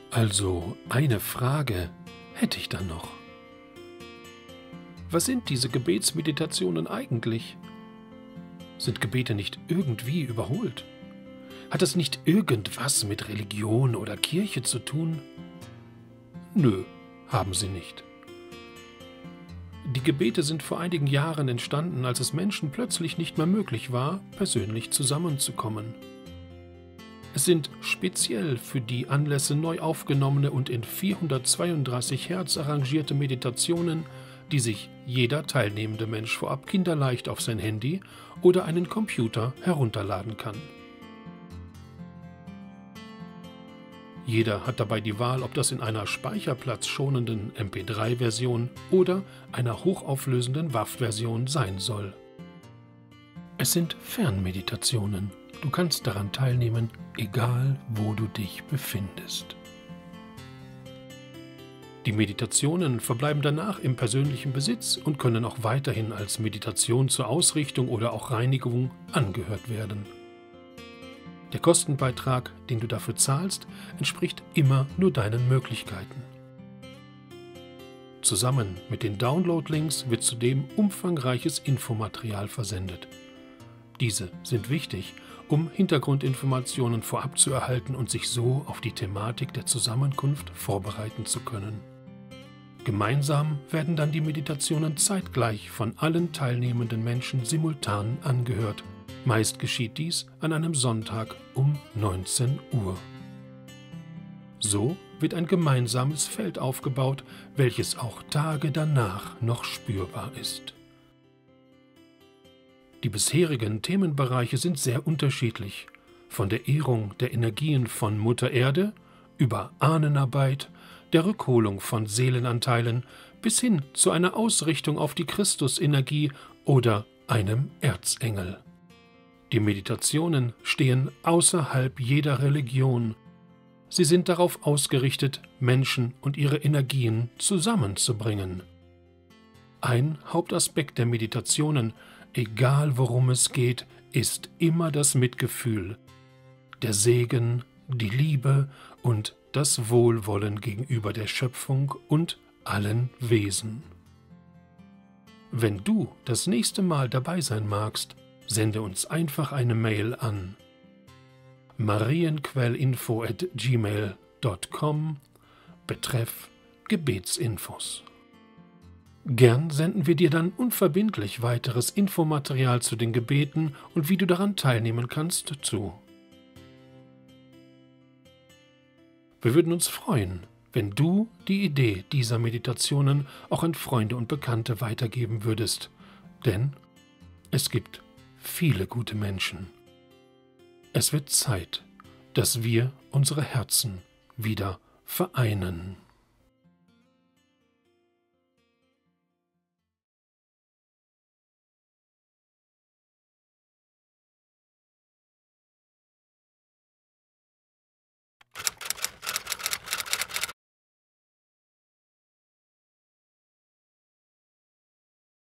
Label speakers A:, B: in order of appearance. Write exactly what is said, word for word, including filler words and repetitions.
A: Also, eine Frage hätte ich dann noch. Was sind diese Gebetsmeditationen eigentlich? Sind Gebete nicht irgendwie überholt? Hat es nicht irgendwas mit Religion oder Kirche zu tun? Nö, haben sie nicht. Die Gebete sind vor einigen Jahren entstanden, als es Menschen plötzlich nicht mehr möglich war, persönlich zusammenzukommen. Es sind speziell für die Anlässe neu aufgenommene und in vierhundertzweiunddreißig Hertz arrangierte Meditationen, die sich jeder teilnehmende Mensch vorab kinderleicht auf sein Handy oder einen Computer herunterladen kann. Jeder hat dabei die Wahl, ob das in einer speicherplatzschonenden M P drei Version oder einer hochauflösenden W A V-Version sein soll. Es sind Fernmeditationen. Du kannst daran teilnehmen, egal wo du dich befindest. Die Meditationen verbleiben danach im persönlichen Besitz und können auch weiterhin als Meditation zur Ausrichtung oder auch Reinigung angehört werden. Der Kostenbeitrag, den du dafür zahlst, entspricht immer nur deinen Möglichkeiten. Zusammen mit den Download-Links wird zudem umfangreiches Infomaterial versendet. Diese sind wichtig, um Hintergrundinformationen vorab zu erhalten und sich so auf die Thematik der Zusammenkunft vorbereiten zu können. Gemeinsam werden dann die Meditationen zeitgleich von allen teilnehmenden Menschen simultan angehört. Meist geschieht dies an einem Sonntag um neunzehn Uhr. So wird ein gemeinsames Feld aufgebaut, welches auch Tage danach noch spürbar ist. Die bisherigen Themenbereiche sind sehr unterschiedlich, von der Ehrung der Energien von Mutter Erde über Ahnenarbeit, der Rückholung von Seelenanteilen bis hin zu einer Ausrichtung auf die Christusenergie oder einem Erzengel. Die Meditationen stehen außerhalb jeder Religion. Sie sind darauf ausgerichtet, Menschen und ihre Energien zusammenzubringen. Ein Hauptaspekt der Meditationen, egal worum es geht, ist immer das Mitgefühl, der Segen, die Liebe und das Wohlwollen gegenüber der Schöpfung und allen Wesen. Wenn du das nächste Mal dabei sein magst, sende uns einfach eine Mail an marienquellinfo at gmail punkt com betreff Gebetsinfos. Gern senden wir dir dann unverbindlich weiteres Infomaterial zu den Gebeten und wie du daran teilnehmen kannst zu. Wir würden uns freuen, wenn du die Idee dieser Meditationen auch an Freunde und Bekannte weitergeben würdest, denn es gibt viele gute Menschen. Es wird Zeit, dass wir unsere Herzen wieder vereinen.